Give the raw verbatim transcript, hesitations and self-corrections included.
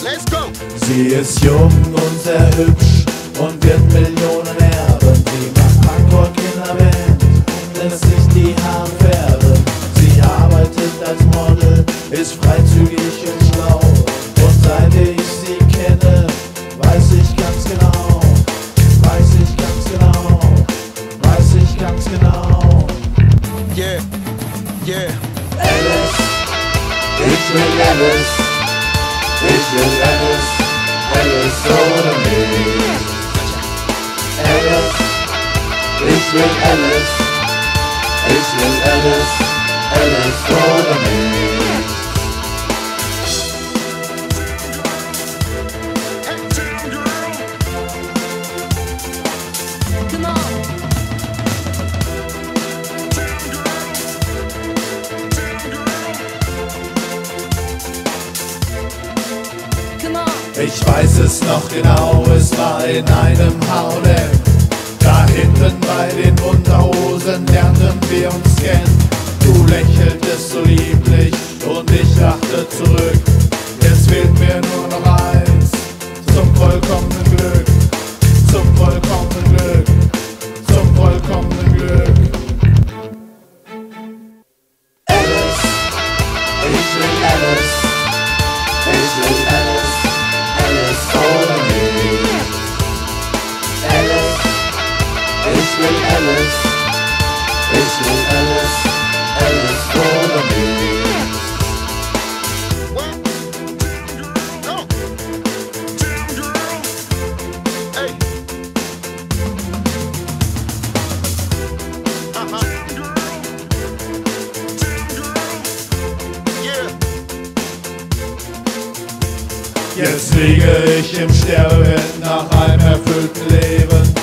Let's go! Sie ist jung und sehr hübsch und wird Millionen erben. Sie macht Punkrock in der Band, lässt sich die Haare färben. Sie arbeitet als Model, ist freizügig und schlau. Und seit ich sie kenne, weiß ich ganz genau, weiß ich ganz genau, weiß ich ganz genau. Yeah, yeah. Alice, ich will Alice, ich will Alice, Alice oder nicht. Alice, ich will Alice, ich will Alice, Alice oder nicht. Ich weiß es noch genau, es war in einem H und M. Da hinten bei den Unterhosen lernten wir uns kennen. Du lächeltest so lieblich und ich lachte zurück. Jetzt fehlt mir nur noch eins, zum vollkommenen Glück, zum vollkommenen Glück, zum vollkommenen Glück. Alice, ich will Alice, ich will Alice. Alice oder nicht. Alice, ich will Alice, ich will Alice, Alice oder nicht. What? Damn girl, no. Damn girl. Hey. Uh-huh. Damn girl. Damn girl. Yeah. Jetzt liege ich im Sterbebett nach einem erfüllten Leben.